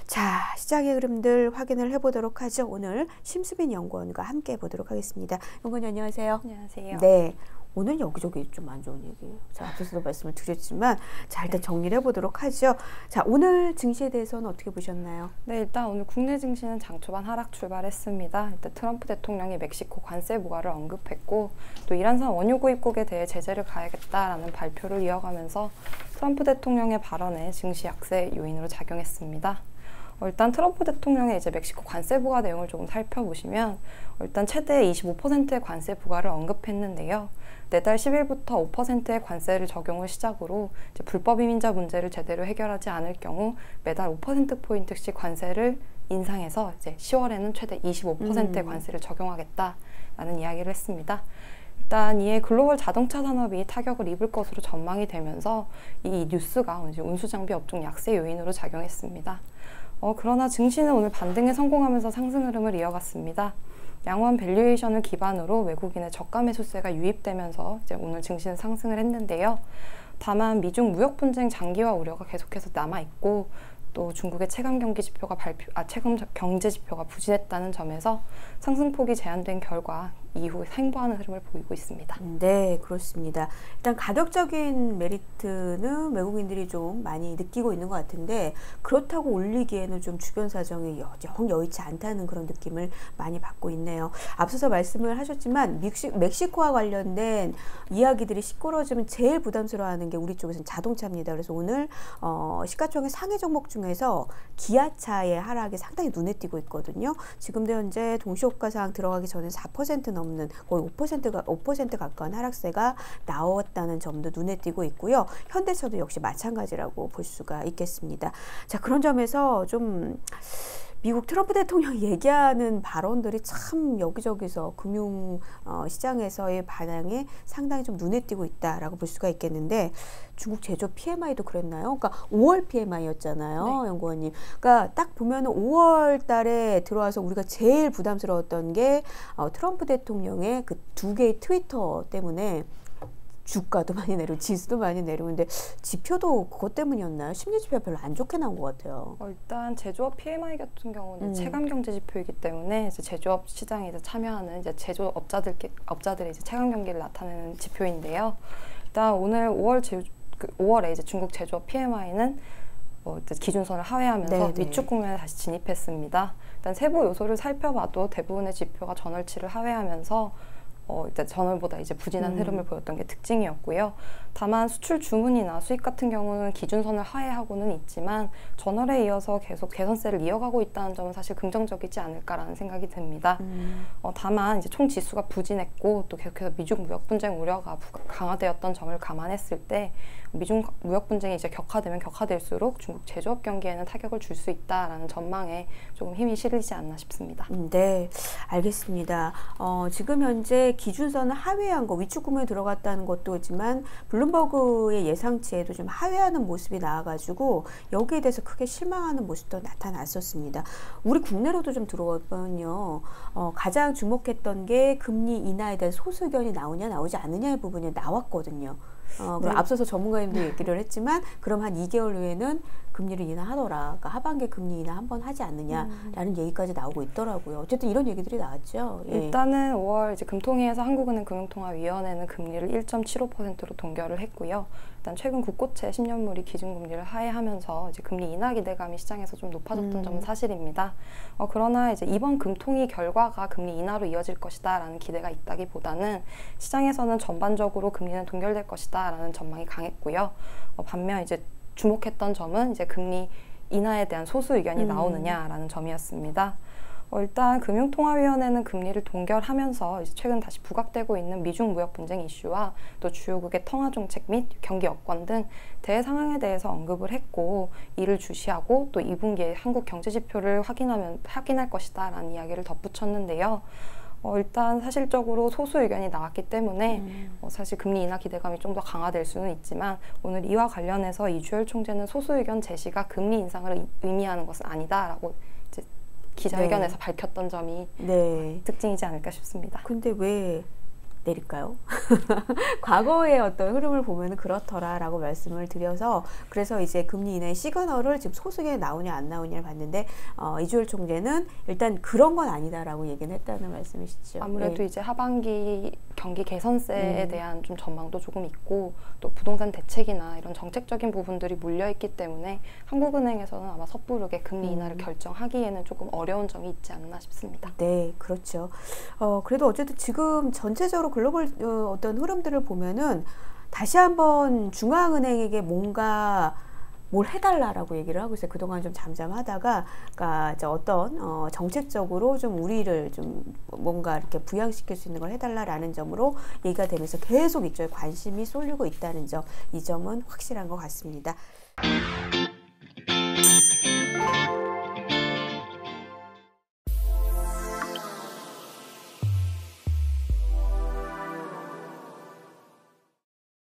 자, 시장의 흐름들 확인을 해보도록 하죠. 오늘 심수빈 연구원과 함께 해보도록 하겠습니다. 연구원님 안녕하세요. 안녕하세요. 네. 오늘 여기저기 좀 안 좋은 얘기. 자, 앞에서도 말씀을 드렸지만, 자, 일단 정리를 해보도록 하죠. 자, 오늘 증시에 대해서는 어떻게 보셨나요? 네, 일단 오늘 국내 증시는 장 초반 하락 출발했습니다. 일단 트럼프 대통령이 멕시코 관세 부과를 언급했고, 또 이란산 원유 구입국에 대해 제재를 가하겠다라는 발표를 이어가면서 트럼프 대통령의 발언에 증시 약세 요인으로 작용했습니다. 일단 트럼프 대통령의 이제 멕시코 관세 부과 내용을 조금 살펴보시면 일단 최대 25%의 관세 부과를 언급했는데요. 내달 10일부터 5%의 관세를 적용을 시작으로 이제 불법 이민자 문제를 제대로 해결하지 않을 경우 매달 5%포인트씩 관세를 인상해서 이제 10월에는 최대 25%의 관세를 적용하겠다라는 이야기를 했습니다. 일단 이에 글로벌 자동차 산업이 타격을 입을 것으로 전망이 되면서 이 뉴스가 이제 운수장비 업종 약세 요인으로 작용했습니다. 그러나 증시는 오늘 반등에 성공하면서 상승 흐름을 이어갔습니다. 양호한 밸류에이션을 기반으로 외국인의 저가 매수세가 유입되면서 이제 오늘 증시는 상승을 했는데요. 다만 미중 무역 분쟁 장기화 우려가 계속해서 남아 있고 또 중국의 최근 경제 지표가 부진했다는 점에서 상승폭이 제한된 결과 이후 횡보하는 흐름을 보이고 있습니다. 네, 그렇습니다. 일단 가격적인 메리트는 외국인들이 좀 많이 느끼고 있는 것 같은데 그렇다고 올리기에는 좀 주변 사정이 영 여의치 않다는 그런 느낌을 많이 받고 있네요. 앞서서 말씀을 하셨지만 멕시코와 관련된 이야기들이 시끄러워지면 제일 부담스러워하는 게 우리 쪽에서는 자동차입니다. 그래서 오늘 시가총액 상해 종목 중에서 기아차의 하락이 상당히 눈에 띄고 있거든요. 지금도 현재 동시호가상 들어가기 전에 4% 넘는 거의 5% 가까운 하락세가 나왔다는 점도 눈에 띄고 있고요. 현대차도 역시 마찬가지라고 볼 수가 있겠습니다. 자, 그런 점에서 좀 미국 트럼프 대통령이 얘기하는 발언들이 참 여기저기서 금융 시장에서의 반응에 상당히 좀 눈에 띄고 있다라고 볼 수가 있겠는데 중국 제조업 PMI도 그랬나요? 그러니까 5월 PMI였잖아요, 네. 연구원님. 그러니까 딱 보면은 5월 달에 들어와서 우리가 제일 부담스러웠던 게 트럼프 대통령의 그 두 개의 트위터 때문에 주가도 많이 내리고 지수도 많이 내리는데 지표도 그것 때문이었나요? 심리 지표가 별로 안 좋게 나온 것 같아요. 일단 제조업 PMI 같은 경우는 체감 경제 지표이기 때문에 이제 제조업 시장에 이제 참여하는 이제 제조업자들의 이제 체감 경기를 나타내는 지표인데요. 일단 오늘 5월에 이제 중국 제조업 PMI는 기준선을 하회하면서 위축 국면에 다시 진입했습니다. 일단 세부 요소를 살펴봐도 대부분의 지표가 전월치를 하회하면서 일단 전월보다 이제 부진한 흐름을 보였던 게 특징이었고요. 다만 수출 주문이나 수익 같은 경우는 기준선을 하회하고는 있지만 전월에 이어서 계속 개선세를 이어가고 있다는 점은 사실 긍정적이지 않을까라는 생각이 듭니다. 다만 이제 총 지수가 부진했고 또 계속해서 미중 무역 분쟁 우려가 강화되었던 점을 감안했을 때 미중 무역 분쟁이 이제 격화되면 격화될수록 중국 제조업 경기에는 타격을 줄 수 있다라는 전망에 조금 힘이 실리지 않나 싶습니다. 네, 알겠습니다. 지금 현재 기준선을 하회한 거, 위축 구문에 들어갔다는 것도 있지만 블룸버그의 예상치에도 좀 하회하는 모습이 나와가지고 여기에 대해서 크게 실망하는 모습도 나타났었습니다. 우리 국내로도 좀 들어보면요, 가장 주목했던 게 금리 인하에 대한 소수 의견이 나오냐 나오지 않느냐의 부분이 나왔거든요. 그럼 앞서서 전문가님도 얘기를 했지만 그럼 한 2개월 후에는 금리를 인하하더라. 그러니까 하반기에 금리 인하 한번 하지 않느냐라는 얘기까지 나오고 있더라고요. 어쨌든 이런 얘기들이 나왔죠. 예. 일단은 5월 이제 금통위에서 한국은행 금융통화위원회는 금리를 1.75%로 동결을 했고요. 일단 최근 국고채 10년물이 기준금리를 하회하면서 이제 금리 인하 기대감이 시장에서 좀 높아졌던 점은 사실입니다. 그러나 이제 이번 금통위 결과가 금리 인하로 이어질 것이다라는 기대가 있다기보다는 시장에서는 전반적으로 금리는 동결될 것이다라는 전망이 강했고요. 반면 이제 주목했던 점은 이제 금리 인하에 대한 소수 의견이 나오느냐라는 점이었습니다. 일단 금융통화위원회는 금리를 동결하면서 이제 최근 다시 부각되고 있는 미중 무역 분쟁 이슈와 또 주요국의 통화 정책 및 경기 여건 등 대외 상황에 대해서 언급을 했고 이를 주시하고 또 2분기에 한국 경제 지표를 확인할 것이다라는 이야기를 덧붙였는데요. 일단 사실적으로 소수 의견이 나왔기 때문에 사실 금리 인하 기대감이 좀 더 강화될 수는 있지만 오늘 이와 관련해서 이주열 총재는 소수 의견 제시가 금리 인상을 의미하는 것은 아니다라고 이제 기자회견에서 밝혔던 점이 특징이지 않을까 싶습니다. 근데 왜 내릴까요? 과거의 어떤 흐름을 보면 그렇더라라고 말씀을 드려서 그래서 이제 금리 인하의 시그널을 지금 소식에 나오냐 안 나오냐를 봤는데 이주열 총재는 일단 그런 건 아니다라고 얘기는 했다는 말씀이시죠. 아무래도 예. 이제 하반기 경기 개선세에 대한 좀 전망도 조금 있고 또 부동산 대책이나 이런 정책적인 부분들이 몰려있기 때문에 한국은행에서는 아마 섣부르게 금리 인하를 결정하기에는 조금 어려운 점이 있지 않나 싶습니다. 네, 그렇죠. 그래도 어쨌든 지금 전체적으로 글로벌 어떤 흐름들을 보면은 다시 한번 중앙은행에게 뭔가 뭘 해달라라고 얘기를 하고 있어요. 그동안 좀 잠잠하다가, 그러니까 이제 어떤 정책적으로 좀 우리를 좀 뭔가 이렇게 부양시킬 수 있는 걸 해달라라는 점으로 얘기가 되면서 계속 이쪽에 관심이 쏠리고 있다는 점, 이 점은 확실한 것 같습니다.